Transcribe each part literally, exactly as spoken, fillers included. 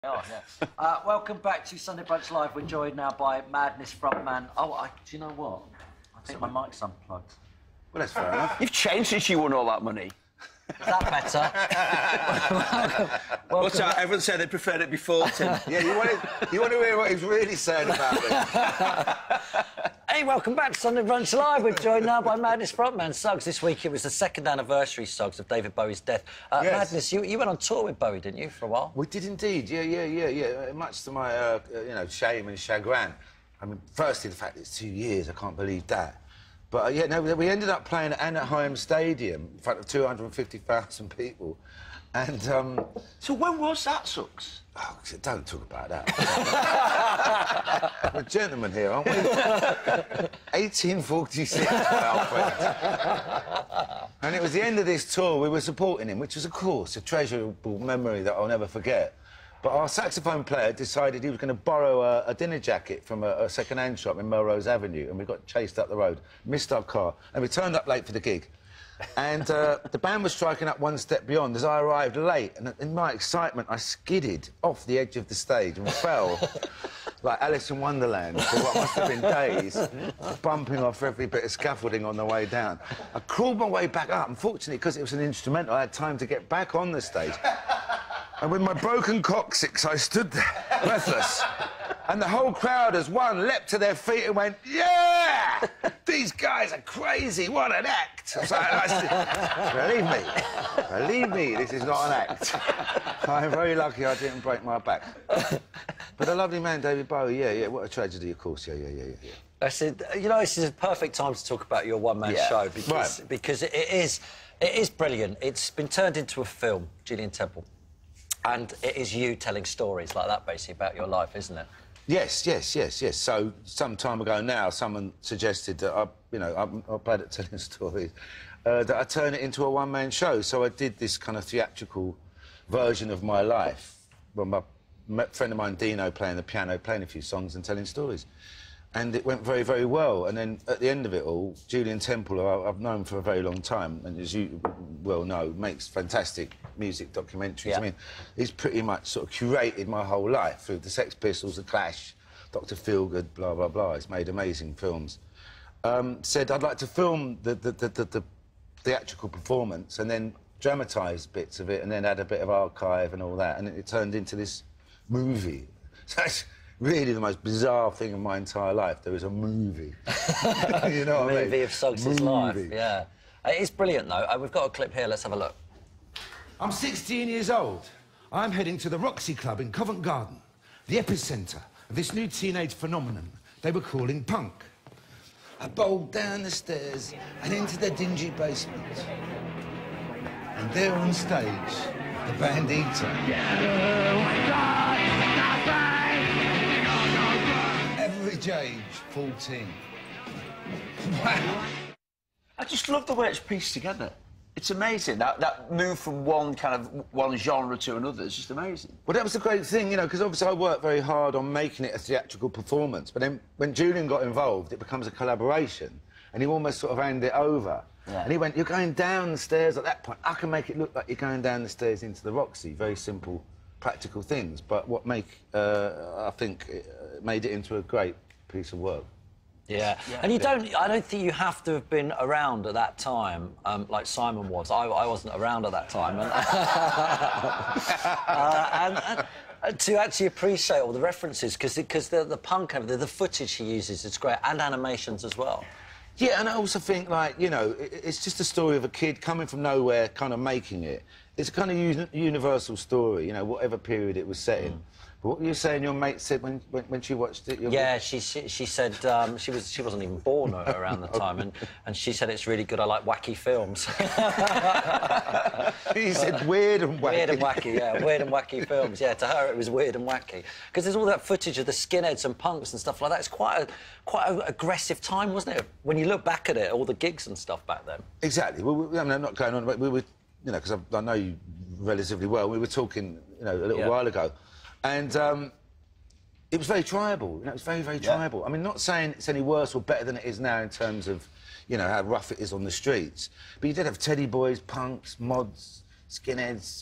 Oh, yeah. Uh, welcome back to Sunday Brunch Live. We're joined now by Madness frontman. Oh, I, do you know what? I think my mic's unplugged. Well, that's fair enough. You've changed since you won all that money. Is that better? welcome, welcome What's that? Everyone said they preferred it before, Tim. Yeah, you want, to, you want to hear what he's really saying about it. Hey, welcome back to Sunday Brunch Live. We're joined now by Madness frontman Suggs. This week it was the second anniversary, Suggs, of David Bowie's death. Uh, yes. Madness, you, you went on tour with Bowie, didn't you, for a while? We did indeed, yeah, yeah, yeah, yeah. Much to my, uh, you know, shame and chagrin. I mean, firstly, the fact it's two years, I can't believe that. But, uh, yeah, no, we ended up playing at Anaheim Stadium in front of two hundred fifty thousand people. And, um... So when was that, Suggs? Oh, don't talk about that. We're gentlemen here, aren't we? eighteen forty-six, Alfred. And it was the end of this tour. We were supporting him, which was, of course, a treasurable memory that I'll never forget. But our saxophone player decided he was going to borrow a, a dinner jacket from a, a second-hand shop in Melrose Avenue, and we got chased up the road, missed our car, and we turned up late for the gig. And uh, the band was striking up one step beyond as I arrived late, and in my excitement, I skidded off the edge of the stage and fell like Alice in Wonderland for what must have been days, bumping off every bit of scaffolding on the way down. I crawled my way back up. Unfortunately, because it was an instrumental, I had time to get back on the stage. And with my broken coccyx, I stood there, breathless. And the whole crowd, as one, leapt to their feet and went, "Yeah! These guys are crazy, what an act!" So I said, believe me, believe me, this is not an act. I'm very lucky I didn't break my back. But a lovely man, David Bowie, yeah, yeah, what a tragedy, of course, yeah, yeah, yeah, yeah. I said, you know, this is a perfect time to talk about your one-man yeah. show because, right. because it is, it is brilliant. It's been turned into a film, Gillian Temple. And it is you telling stories like that, basically, about your life, isn't it? Yes, yes, yes, yes. So, some time ago now, someone suggested that I, you know, I'm, I'm bad at telling stories, uh, that I turn it into a one-man show. So I did this kind of theatrical version of my life. Well, my, my friend of mine, Dino, playing the piano, playing a few songs and telling stories. And it went very, very well. And then, at the end of it all, Gillian Temple, who I've known for a very long time, and as you well know, makes fantastic music documentaries. Yeah. I mean, he's pretty much sort of curated my whole life through the Sex Pistols, The Clash, Doctor Feelgood, blah, blah, blah. He's made amazing films. Um, said, I'd like to film the, the, the, the, the theatrical performance and then dramatise bits of it and then add a bit of archive and all that. And it, it turned into this movie. So it's really the most bizarre thing in my entire life. There is a movie. You know what I mean? Movie of Suggs' life, yeah. It's brilliant, though. Uh, we've got a clip here. Let's have a look. I'm sixteen years old. I'm heading to the Roxy Club in Covent Garden, the epicentre of this new teenage phenomenon they were calling punk. I bowled down the stairs and into the dingy basement. And there on stage, the band Eater. Average age, fourteen. Wow. I just love the way it's pieced together. It's amazing, that, that move from one kind of, one genre to another, it's just amazing. Well, that was the great thing, you know, because obviously I worked very hard on making it a theatrical performance, but then when Julian got involved, it becomes a collaboration, and he almost sort of handed it over. Yeah. And he went, "You're going down the stairs at that point. I can make it look like you're going down the stairs into the Roxy." Very simple, practical things, but what make, uh, I think, it, uh, made it into a great piece of work. Yeah. yeah, and you don't. I don't think you have to have been around at that time, um, like Simon was. I, I wasn't around at that time, and, uh, and, and to actually appreciate all the references, because because the the punk, the, the footage he uses is great, and animations as well. Yeah, and I also think, like, you know, it, it's just a story of a kid coming from nowhere, kind of making it. It's a kind of uni universal story, you know, whatever period it was set in. Mm. But what were you saying your mate said when, when, when she watched it? Yeah, she, she, she said um, she, was, she wasn't even born around the time, and, and she said it's really good, I like wacky films. He said weird and wacky. Weird and wacky, yeah, weird and wacky films. Yeah, to her it was weird and wacky. Because there's all that footage of the skinheads and punks and stuff like that. It's quite a quite an aggressive time, wasn't it? When you look back at it, all the gigs and stuff back then. Exactly. Well, we, I mean, I'm not going on, but we were, you know, because I, I know you relatively well, we were talking, you know, a little yeah. while ago. And um, it was very tribal, you know, it was very, very yeah. tribal. I mean, not saying it's any worse or better than it is now in terms of, you know, how rough it is on the streets. But you did have teddy boys, punks, mods, skinheads,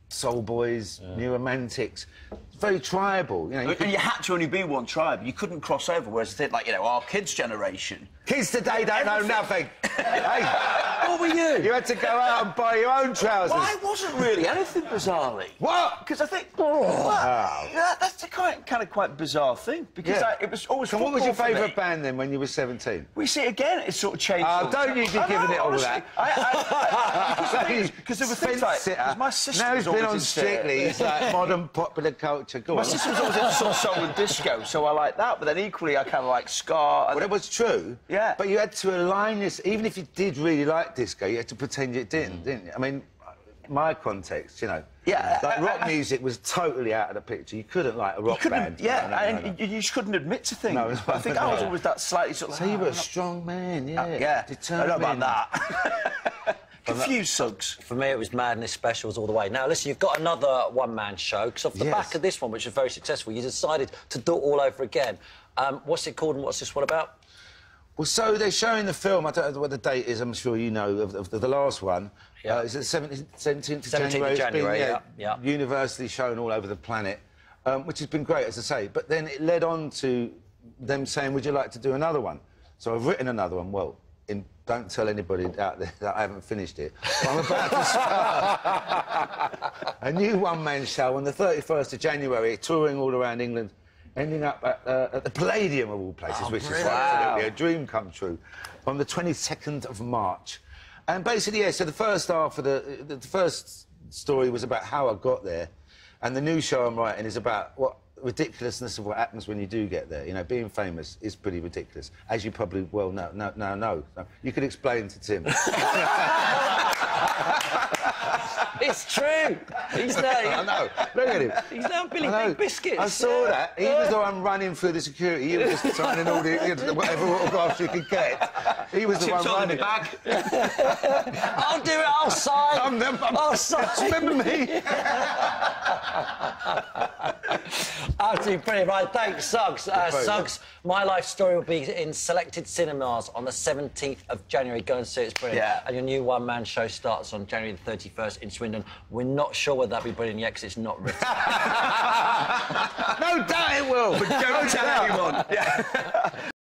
soul boys, yeah. new romantics. Very tribal, you know. You and could... you had to only be one tribe. You couldn't cross over. Whereas I think, like, you know, our kids' generation. Kids today don't know nothing. Hey, what were you? You had to go out and buy your own trousers. Well, I wasn't really anything bizarrely. What? Because I think, oh, well, yeah, that's a quite, kind of quite bizarre thing. Because yeah. I, it was always. So what was your favourite me. band then when you were seventeen? We see again, it's sort of changed. Oh, don't you be giving it all honestly, that. Because there were things like because my sister now was he's been always on into, Strictly. It's like modern popular culture. Go my on. sister was always into sort of soul and disco, so I like that. But then equally, I kind of like ska. Well, it was true. Yeah. But you had to align this. Even if you did really like disco, you had to pretend you didn't, didn't you? I mean, my context, you know. Yeah. Like rock music was totally out of the picture. You couldn't like a rock band. Yeah, no, no, and no, no. You, you just couldn't admit to things. No, no, but I think no, I was no. always that slightly sort of. So like, you oh, were a I'm not- strong man, yeah. Uh, yeah. Determined. I don't know about that. Confused Suggs. For me, it was Madness Specials all the way. Now, listen, you've got another one-man show, because off the Yes. back of this one, which was very successful, you decided to do it all over again. Um, what's it called and what's this one about? Well, so they're showing the film, I don't know what the date is, I'm sure you know, of, of the, the last one. Yeah. Uh, it's the seventeenth, seventeenth of seventeenth January. of January, it's been, yeah, yeah. universally shown all over the planet, um, which has been great, as I say. But then it led on to them saying, would you like to do another one? So I've written another one. Well, in, don't tell anybody out there that I haven't finished it. But I'm about to start a new one-man show on the thirty-first of January, touring all around England, ending up at, uh, at the Palladium of all places, Oh, which is brilliant. absolutely a dream come true, on the twenty-second of March. And basically, yeah, so the first half of the, the, the first story was about how I got there, and the new show I'm writing is about what ridiculousness of what happens when you do get there. You know, being famous is pretty ridiculous, as you probably well know. No, no, no. no. You could explain to Tim. It's true. He's now. I know. Look at him. He's now Billy I know. Big Biscuits. I saw that. Even though I'm running through the security, he was just signing all the whatever autographs you could get. He was the Chips one on the running. bag. I'll do it. I'll sign. I'm them. I'm, I'll sign. Remember me? Absolutely brilliant. Right, thanks, Suggs. Uh, very Suggs, My Life Story will be in selected cinemas on the seventeenth of January. Go and see it. It's brilliant. Yeah. And your new one-man show starts on January the thirty-first in Swindon. We're not sure whether that'll be brilliant yet, because it's not written. No doubt it will. But don't tell anyone. Yeah.